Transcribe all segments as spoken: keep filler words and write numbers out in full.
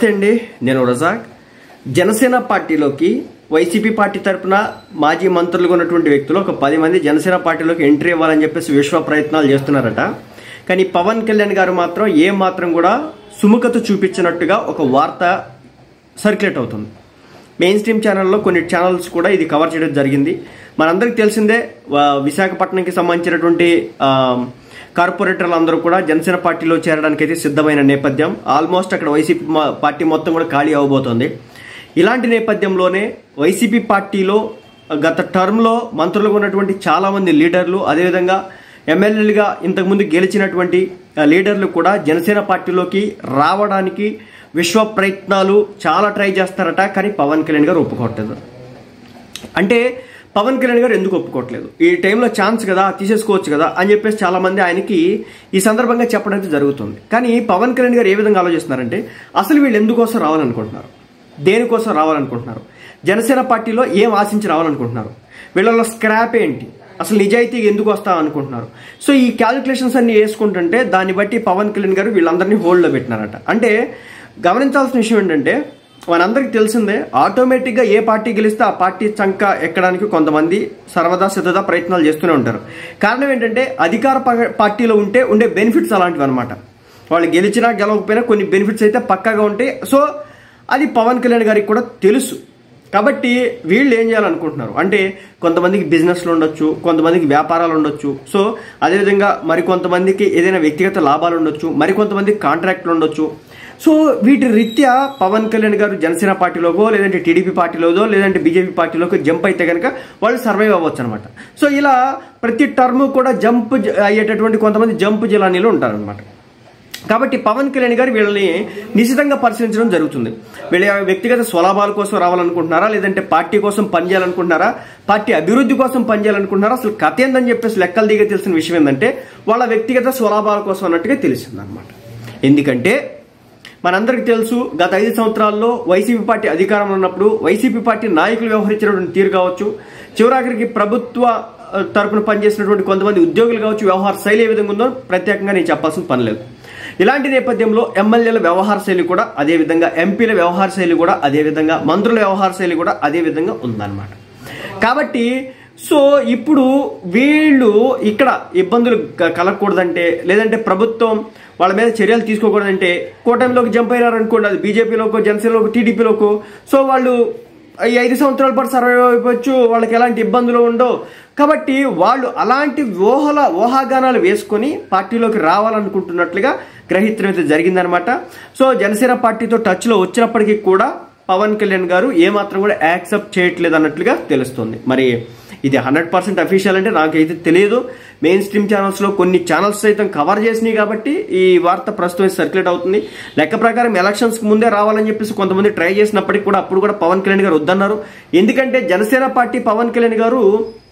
నమస్తే అండి, నేను రజాక్. జనసేన పార్టీలోకి వైసీపీ పార్టీ తరఫున మాజీ మంత్రులుగా ఉన్నటువంటి వ్యక్తులు ఒక పది మంది జనసేన పార్టీలోకి ఎంట్రీ ఇవ్వాలని చెప్పేసి విశ్వ ప్రయత్నాలు చేస్తున్నారట. కానీ పవన్ కళ్యాణ్ గారు మాత్రం ఏ మాత్రం కూడా సుముఖత చూపించినట్టుగా ఒక వార్త సర్క్యులేట్ అవుతుంది. మెయిన్ స్ట్రీమ్ ఛానల్లో కొన్ని ఛానల్స్ కూడా ఇది కవర్ చేయడం జరిగింది. మనందరికీ తెలిసిందే, విశాఖపట్నంకి సంబంధించినటువంటి కార్పొరేటర్లు అందరూ కూడా జనసేన పార్టీలో చేరడానికి అయితే సిద్ధమైన నేపథ్యం. ఆల్మోస్ట్ అక్కడ వైసీపీ పార్టీ మొత్తం కూడా ఖాళీ అవబోతోంది. ఇలాంటి నేపథ్యంలోనే వైసీపీ పార్టీలో గత టర్మ్లో మంత్రులుగా ఉన్నటువంటి చాలామంది లీడర్లు, అదేవిధంగా ఎమ్మెల్యేలుగా ఇంతకుముందు గెలిచినటువంటి లీడర్లు కూడా జనసేన పార్టీలోకి రావడానికి విశ్వ ప్రయత్నాలు చాలా ట్రై చేస్తారట. కానీ పవన్ కళ్యాణ్ గారు ఒప్పుకోవట్లేదు. అంటే పవన్ కళ్యాణ్ గారు ఎందుకు ఒప్పుకోవట్లేదు? ఈ టైంలో ఛాన్స్ కదా, తీసేసుకోవచ్చు కదా అని చెప్పేసి చాలా మంది ఆయనకి ఈ సందర్భంగా చెప్పడం అయితే జరుగుతుంది. కానీ పవన్ కళ్యాణ్ గారు ఏ విధంగా ఆలోచిస్తున్నారంటే, అసలు వీళ్ళు ఎందుకోసం రావాలనుకుంటున్నారు, దేనికోసం రావాలనుకుంటున్నారు, జనసేన పార్టీలో ఏం ఆశించి రావాలనుకుంటున్నారు, వీళ్ళలో స్క్రాప్ ఏంటి, అసలు నిజాయితీగా ఎందుకు వస్తాం అనుకుంటున్నారు. సో ఈ క్యాలిక్యులేషన్స్ అన్ని వేసుకుంటుంటే దాన్ని బట్టి పవన్ కళ్యాణ్ గారు వీళ్ళందరినీ హోల్డ్లో పెట్టినారట. అంటే గమనించాల్సిన విషయం ఏంటంటే, మనందరికీ తెలిసిందే, ఆటోమేటిక్గా ఏ పార్టీ గెలిస్తే ఆ పార్టీ చంక ఎక్కడానికి కొంతమంది సర్వదా సిద్ధదా ప్రయత్నాలు చేస్తూనే ఉంటారు. కారణం ఏంటంటే, అధికార పార్టీలో ఉంటే ఉండే బెనిఫిట్స్ అలాంటివి అనమాట. వాళ్ళు గెలిచినా గెలవకపోయినా కొన్ని బెనిఫిట్స్ అయితే పక్కాగా ఉంటాయి. సో అది పవన్ కళ్యాణ్ గారికి కూడా తెలుసు. కాబట్టి వీళ్ళు ఏం చేయాలనుకుంటున్నారు అంటే, కొంతమందికి బిజినెస్లు ఉండొచ్చు, కొంతమందికి వ్యాపారాలు ఉండొచ్చు, సో అదేవిధంగా మరికొంతమందికి ఏదైనా వ్యక్తిగత లాభాలు ఉండొచ్చు, మరికొంతమందికి కాంట్రాక్ట్లు ఉండొచ్చు. సో వీటి రీత్యా పవన్ కళ్యాణ్ గారు జనసేన పార్టీలోకో, లేదంటే టీడీపీ పార్టీలోదో, లేదంటే బీజేపీ పార్టీలోకి జంప్ అయితే కనుక వాళ్ళు సర్వైవ్ అవ్వచ్చు అనమాట. సో ఇలా ప్రతి టర్మ్ కూడా జంప్ అయ్యేటటువంటి కొంతమంది జంప్ జిలానీలు ఉంటారనమాట. కాబట్టి పవన్ కళ్యాణ్ గారు వీళ్ళని నిశితంగా పరిశీలించడం జరుగుతుంది. వీళ్ళ వ్యక్తిగత స్వలాభాల కోసం రావాలనుకుంటున్నారా, లేదంటే పార్టీ కోసం పనిచేయాలనుకుంటున్నారా, పార్టీ అభివృద్ధి కోసం పనిచేయాలనుకుంటున్నారా, అసలు కథ ఏందని చెప్పేసి లెక్కలు దిగ తెలిసిన విషయం ఏంటంటే, వాళ్ళ వ్యక్తిగత స్వలాభాల కోసం అన్నట్టుగా తెలిసిందనమాట. ఎందుకంటే మనందరికీ తెలుసు, గత ఐదు సంవత్సరాల్లో వైసీపీ పార్టీ అధికారంలో ఉన్నప్పుడు వైసీపీ పార్టీ నాయకులు వ్యవహరించినటువంటి తీరు కావచ్చు, చివరాఖరికి ప్రభుత్వ తరపున పనిచేసినటువంటి కొంతమంది ఉద్యోగులు కావచ్చు, వ్యవహార శైలి ఏ విధంగా ఉందో ప్రత్యేకంగా నేను చెప్పాల్సిన పని లేదు. ఇలాంటి నేపథ్యంలో ఎమ్మెల్యేల వ్యవహార శైలి కూడా అదేవిధంగా, ఎంపీల వ్యవహార శైలి కూడా అదేవిధంగా, మంత్రుల వ్యవహార శైలి కూడా అదే విధంగా ఉందన్నమాట. కాబట్టి సో ఇప్పుడు వీళ్ళు ఇక్కడ ఇబ్బందులు కలగకూడదంటే, లేదంటే ప్రభుత్వం వాళ్ళ మీద చర్యలు తీసుకోకూడదంటే, కూటమిలోకి జంప్ అయినారనుకోండి, అది బీజేపీలోకో, జనసేనలోకో, టీడీపీలోకో, సో వాళ్ళు ఈ ఐదు సంవత్సరాల పాటు సర్వైవ్ అయిపోవచ్చు, వాళ్ళకి ఎలాంటి ఇబ్బందులు ఉండవు. కాబట్టి వాళ్ళు అలాంటి ఊహల ఊహాగానాలు వేసుకొని పార్టీలోకి రావాలనుకుంటున్నట్లుగా గ్రహించడం అయితే జరిగిందనమాట. సో జనసేన పార్టీతో టచ్లో వచ్చినప్పటికీ కూడా పవన్ కళ్యాణ్ గారు ఏమాత్రం కూడా యాక్సెప్ట్ చేయట్లేదు అన్నట్లుగా తెలుస్తుంది. మరి ఇది హండ్రెడ్ పర్సెంట్ అఫీషియల్ అంటే నాకైతే తెలియదు. మెయిన్ స్ట్రీమ్ ఛానల్స్లో కొన్ని ఛానల్స్ సైతం కవర్ చేసినాయి కాబట్టి ఈ వార్త ప్రస్తుతం సర్క్యులేట్ అవుతుంది. లెక్క ప్రకారం ఎలక్షన్స్కి ముందే రావాలని చెప్పేసి కొంతమంది ట్రై చేసినప్పటికీ కూడా అప్పుడు కూడా పవన్ కళ్యాణ్ గారు వద్దన్నారు. ఎందుకంటే జనసేన పార్టీ పవన్ కళ్యాణ్ గారు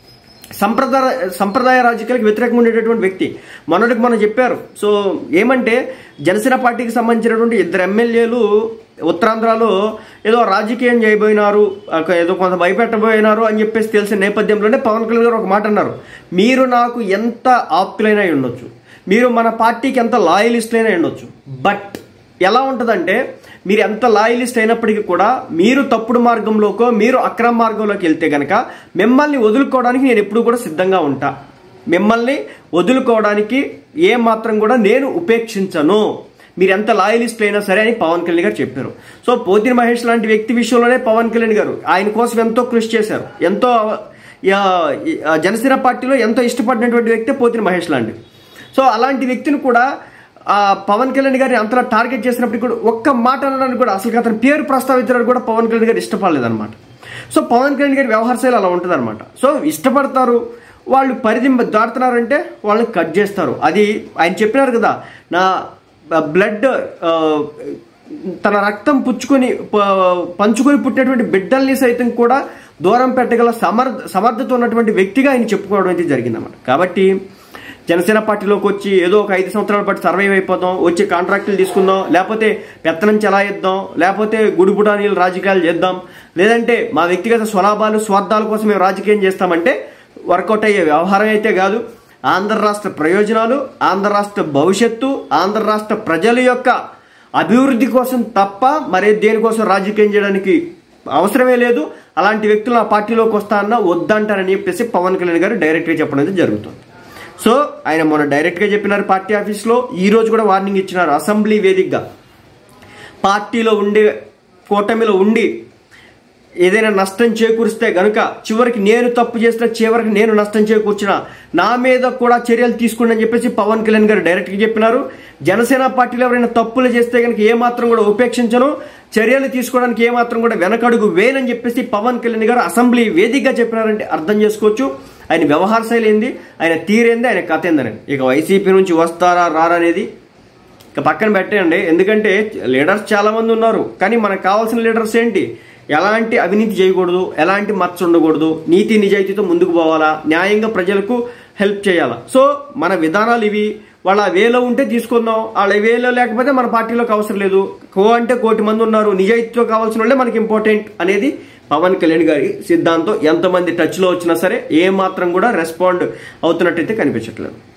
సంప్రదాయ సంప్రదాయ రాజకీయాలకు వ్యతిరేకంగా ఉండేటటువంటి వ్యక్తి. మొన్నటికి మనం చెప్పారు. సో ఏమంటే, జనసేన పార్టీకి సంబంధించినటువంటి ఇద్దరు ఎమ్మెల్యేలు ఉత్తరాంధ్రలో ఏదో రాజకీయం చేయబోయినారు, ఏదో కొంత భయపెట్టబోయినారు అని చెప్పేసి తెలిసిన నేపథ్యంలోనే పవన్ కళ్యాణ్ గారు ఒక మాట అన్నారు, మీరు నాకు ఎంత ఆప్తులైనా ఉండొచ్చు, మీరు మన పార్టీకి ఎంత లాయలిస్టులైనా ఉండొచ్చు, బట్ ఎలా ఉంటుందంటే, మీరు ఎంత లాయలిస్ట్ అయినప్పటికీ కూడా మీరు తప్పుడు మార్గంలోకో, మీరు అక్రమ మార్గంలోకి వెళ్తే కనుక మిమ్మల్ని వదులుకోవడానికి నేను ఎప్పుడు కూడా సిద్ధంగా ఉంటా, మిమ్మల్ని వదులుకోవడానికి ఏ మాత్రం కూడా నేను ఉపేక్షించను, మీరు ఎంత లాయలిస్ట్ అయినా సరే అని పవన్ కళ్యాణ్ గారు చెప్పారు. సో పోతిన మహేష్ లాంటి వ్యక్తి విషయంలోనే పవన్ కళ్యాణ్ గారు ఆయన కోసం ఎంతో కృషి చేశారు. ఎంతో జనసేన పార్టీలో ఎంతో ఇష్టపడినటువంటి వ్యక్తి పోతిన మహేష్ లాంటి. సో అలాంటి వ్యక్తిని కూడా పవన్ కళ్యాణ్ గారిని అంతలా టార్గెట్ చేసినప్పటికీ కూడా ఒక్క మాట అనడానికి కూడా, అసలు అతని పేరు ప్రస్తావించడానికి కూడా పవన్ కళ్యాణ్ గారు ఇష్టపడలేదన్నమాట. సో పవన్ కళ్యాణ్ గారి వ్యవహార శైలి అలా ఉంటుంది అనమాట. సో ఇష్టపడతారు, వాళ్ళు పరిధి దాటుతున్నారంటే వాళ్ళని కట్ చేస్తారు. అది ఆయన చెప్పినారు కదా, నా బ్లడ్ తన రక్తం పుచ్చుకొని పంచుకొని పుట్టినటువంటి బిడ్డల్ని సైతం కూడా దూరం పెట్టగల సమర్ సమర్థత ఉన్నటువంటి వ్యక్తిగా ఆయన చెప్పుకోవడం అయితే జరిగిందన్నమాట. కాబట్టి జనసేన పార్టీలోకి వచ్చి ఏదో ఒక ఐదు సంవత్సరాల పాటు సర్వైవ్ అయిపోతాం, వచ్చి కాంట్రాక్టులు తీసుకుందాం, లేకపోతే పెత్తనం చెలాయిద్దాం, లేకపోతే గుడిబుడానీలు రాజకీయాలు చేద్దాం, లేదంటే మా వ్యక్తిగత స్వలాభాలు స్వార్థాల కోసం మేము రాజకీయం చేస్తామంటే వర్కౌట్ అయ్యే వ్యవహారం అయితే కాదు. ఆంధ్ర రాష్ట్ర ప్రయోజనాలు, ఆంధ్ర రాష్ట్ర భవిష్యత్తు, ఆంధ్ర రాష్ట్ర ప్రజల యొక్క అభివృద్ధి కోసం తప్ప మరే దేనికోసం రాజకీయం చేయడానికి అవసరమే లేదు. అలాంటి వ్యక్తులు ఆ పార్టీలోకి వస్తా అన్నా వద్దంటారని చెప్పేసి పవన్ కళ్యాణ్ గారు డైరెక్ట్గా చెప్పడం అయితే జరుగుతుంది. సో ఆయన మొన్న డైరెక్ట్గా చెప్పినారు పార్టీ ఆఫీస్లో, ఈ రోజు కూడా వార్నింగ్ ఇచ్చినారు అసెంబ్లీ వేదికగా. పార్టీలో ఉండి కూటమిలో ఉండి ఏదైనా నష్టం చేకూరిస్తే గనుక చివరికి నేను తప్పు చేసిన చివరికి నేను నష్టం చేకూర్చిన నా మీద కూడా చర్యలు తీసుకోండి అని చెప్పేసి పవన్ కళ్యాణ్ గారు డైరెక్ట్గా చెప్పినారు. జనసేన పార్టీలో ఎవరైనా తప్పులు చేస్తే కనుక ఏమాత్రం కూడా ఉపేక్షించను, చర్యలు తీసుకోవడానికి ఏమాత్రం కూడా వెనకడుగు వేనని చెప్పేసి పవన్ కళ్యాణ్ గారు అసెంబ్లీ వేదికగా చెప్పినారంటే అర్థం చేసుకోవచ్చు ఆయన వ్యవహార శైలి ఏంది, ఆయన తీరేంది, ఆయన కథ ఏందని. ఇక వైసీపీ నుంచి వస్తారా రారా అనేది ఇక పక్కన పెట్టేయండి. ఎందుకంటే లీడర్స్ చాలా మంది ఉన్నారు, కానీ మనకు కావాల్సిన లీడర్స్ ఏంటి, ఎలాంటి అవినీతి చేయకూడదు, ఎలాంటి మచ్చ ఉండకూడదు, నీతి నిజాయితీతో ముందుకు పోవాలా, న్యాయంగా ప్రజలకు హెల్ప్ చేయాలా. సో మన విధానాలు ఇవి. వాళ్ళ వేలో ఉంటే తీసుకుందాం, వాళ్ళ వేలో లేకపోతే మన పార్టీలోకి అవసరం లేదు. కో అంటే కోటి మంది ఉన్నారు, నిజాయితీతో కావాల్సిన వాళ్ళే మనకి ఇంపార్టెంట్ అనేది పవన్ కళ్యాణ్ గారి సిద్ధాంతం. ఎంతమంది టచ్లో వచ్చినా సరే ఏ మాత్రం కూడా రెస్పాండ్ అవుతున్నట్టయితే కనిపించట్లేదు.